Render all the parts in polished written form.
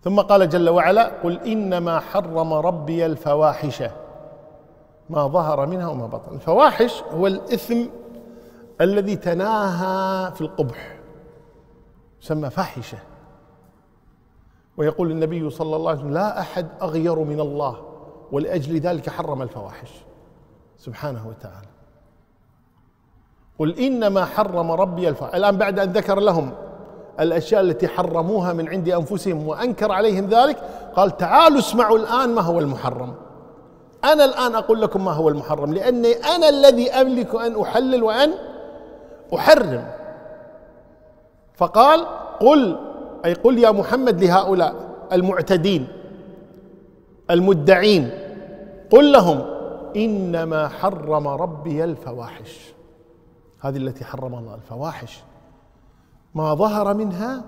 ثم قال جل وعلا: قل إنما حرم ربي الفواحش ما ظهر منها وما بطن. الفواحش هو الإثم الذي تناهى في القبح، يسمى فاحشة. ويقول النبي صلى الله عليه وسلم: لا أحد أغير من الله، ولأجل ذلك حرم الفواحش سبحانه وتعالى. قل إنما حرم ربي الفواحش. الآن بعد أن ذكر لهم الأشياء التي حرموها من عند أنفسهم وأنكر عليهم ذلك، قال: تعالوا اسمعوا الآن ما هو المحرم. أنا الآن أقول لكم ما هو المحرم، لأني أنا الذي أملك أن أحلل وأن أحرم. فقال: قل، أي قل يا محمد لهؤلاء المعتدين المدعين، قل لهم: إنما حرم ربي الفواحش. هذه التي حرم الله، الفواحش، ما ظهر منها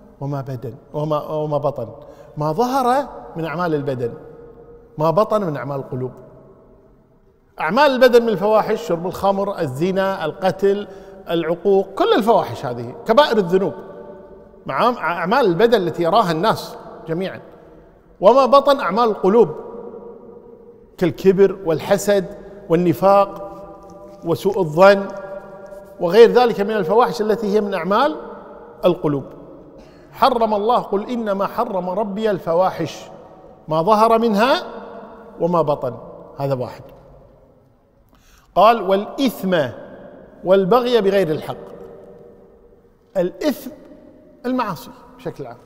وما بطن. ما ظهر من أعمال البدن، ما بطن من أعمال القلوب. أعمال البدن من الفواحش: شرب الخمر، الزنا، القتل، العقوق، كل الفواحش هذه كبائر الذنوب، مع أعمال البدن التي يراها الناس جميعا. وما بطن أعمال القلوب كالكبر والحسد والنفاق وسوء الظن وغير ذلك من الفواحش التي هي من أعمال القلوب. حرم الله: قل إنما حرم ربي الفواحش ما ظهر منها وما بطن. هذا واحد. قال: والإثم والبغي بغير الحق. الإثم المعاصي بشكل عام،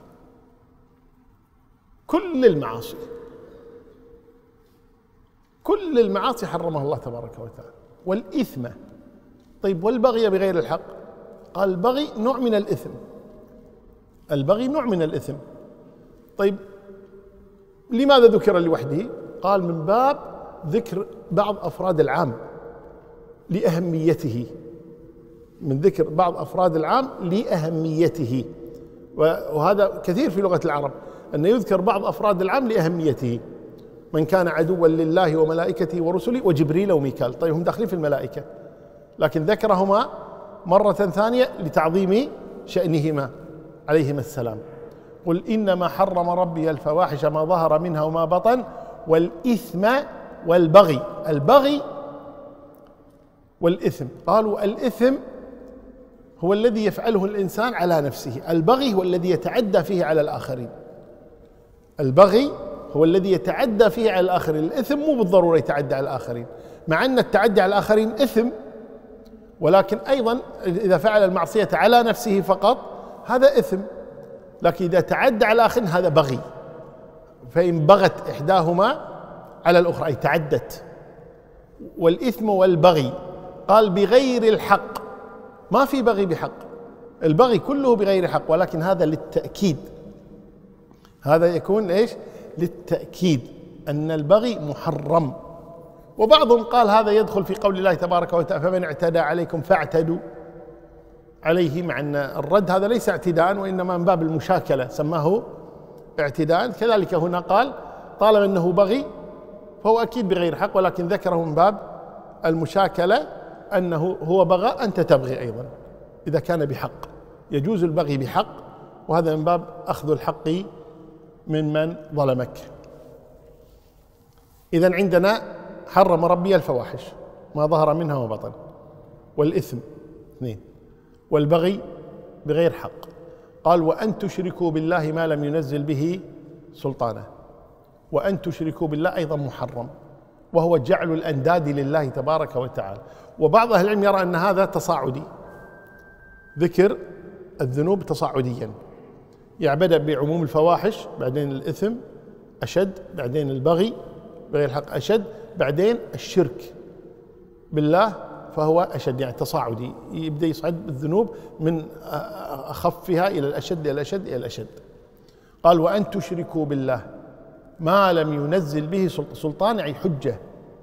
كل المعاصي، كل المعاصي حرمها الله تبارك وتعالى. والإثم. طيب، والبغي بغير الحق؟ قال: البغي نوع من الإثم، البغي نوع من الإثم. طيب، لماذا ذكر لوحده؟ قال: من باب ذكر بعض أفراد العام لأهميته، من ذكر بعض أفراد العام لأهميته. وهذا كثير في لغة العرب، أن يذكر بعض أفراد العام لأهميته. من كان عدوا لله وملائكته ورسله وجبريل وميكال. طيب، هم داخلين في الملائكة، لكن ذكرهما مرة ثانية لتعظيم شأنهما عليهما السلام. قل إنما حرم ربي الفواحش ما ظهر منها وما بطن والإثم والبغي. البغي والإثم، قالوا الإثم هو الذي يفعله الإنسان على نفسه، البغي هو الذي يتعدى فيه على الآخرين. البغي هو الذي يتعدى فيه على الآخرين. الإثم مو بالضرورة يتعدى على الآخرين، مع أن التعدي على الآخرين إثم، ولكن أيضا إذا فعل المعصية على نفسه فقط هذا إثم، لكن إذا تعدى على الآخرين هذا بغي. فإن بغت إحداهما على الأخرى أي تعدت. والإثم والبغي، قال بغير الحق، ما في بغي بحق، البغي كله بغير حق، ولكن هذا للتأكيد، هذا يكون إيش؟ للتأكيد أن البغي محرم. وبعضهم قال هذا يدخل في قول الله تبارك وتعالى: فمن اعتدى عليكم فاعتدوا عليه، مع أن الرد هذا ليس اعتداء وإنما من باب المشاكلة، سماه اعتداء. كذلك هنا قال طالما أنه بغي فهو أكيد بغير حق، ولكن ذكره من باب المشاكلة، أنه هو بغى أنت تبغي أيضا إذا كان بحق، يجوز البغي بحق، وهذا من باب أخذ الحق من ظلمك. إذن عندنا حرم ربي الفواحش ما ظهر منها وبطن، والإثم 2، والبغي بغير حق. قال: وأن تشركوا بالله ما لم ينزل به سلطانا. وأن تشركوا بالله أيضا محرم، وهو جعل الأنداد لله تبارك وتعالى. وبعض أهل العلم يرى أن هذا تصاعدي، ذكر الذنوب تصاعديا، يعني بدأ بعموم الفواحش، بعدين الإثم أشد، بعدين البغي بغير الحق أشد، بعدين الشرك بالله فهو أشد، يعني تصاعدي، يبدأ يصعد الذنوب من أخفها إلى الأشد إلى الأشد إلى الأشد. قال: وأن تشركوا بالله ما لم ينزل به سلطان، أي حجة،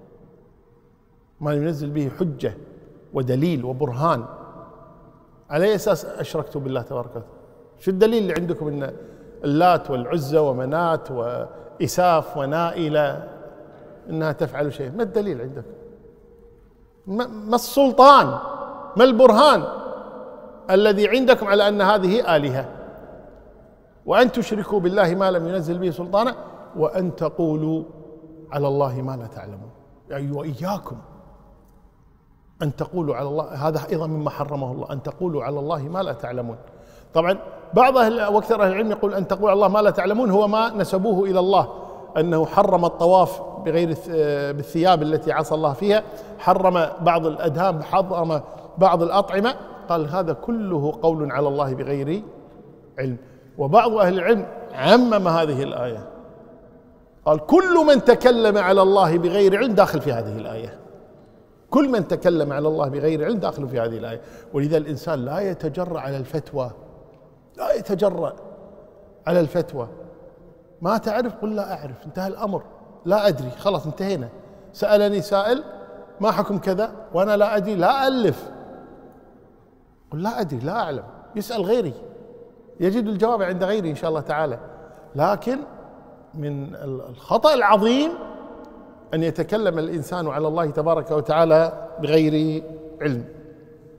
ما لم ينزل به حجة ودليل وبرهان. على أي أساس أشركتوا بالله تبارك وتعالى؟ شو الدليل اللي عندكم أن اللات والعزى ومنات وإساف ونائلة أنها تفعل شيء؟ ما الدليل عندكم؟ ما السلطان؟ ما البرهان الذي عندكم على أن هذه آلهة؟ وأن تشركوا بالله ما لم ينزل به سلطانا وأن تقولوا على الله ما لا تعلمون. يعني وإياكم أن تقولوا على الله، هذا أيضا مما حرمه الله، أن تقولوا على الله ما لا تعلمون. طبعا بعض واكثر أهل العلم يقول أن تقولوا على الله ما لا تعلمون هو ما نسبوه إلى الله، أنه حرم الطواف بغير بالثياب التي عصى الله فيها، حرم بعض الأدهان، حرم بعض الأطعمة، قال هذا كله قول على الله بغير علم. وبعض أهل العلم عمم هذه الآية، قال كل من تكلم على الله بغير علم داخل في هذه الآية، كل من تكلم على الله بغير علم داخل في هذه الآية. ولذا الإنسان لا يتجرأ على الفتوى، لا يتجرأ على الفتوى. ما تعرف قل لا أعرف، انتهى الأمر، لا أدري، خلاص انتهينا. سألني سائل ما حكم كذا وأنا لا أدري، لا ألف، قل لا أدري لا أعلم، يسأل غيري يجد الجواب عند غيري إن شاء الله تعالى. لكن من الخطأ العظيم أن يتكلم الإنسان على الله تبارك وتعالى بغير علم.